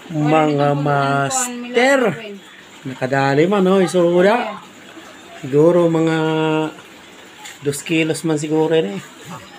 Mga master. Nakadali man, no? Isuda. Siguro mga 2 kilos man siguro rin eh.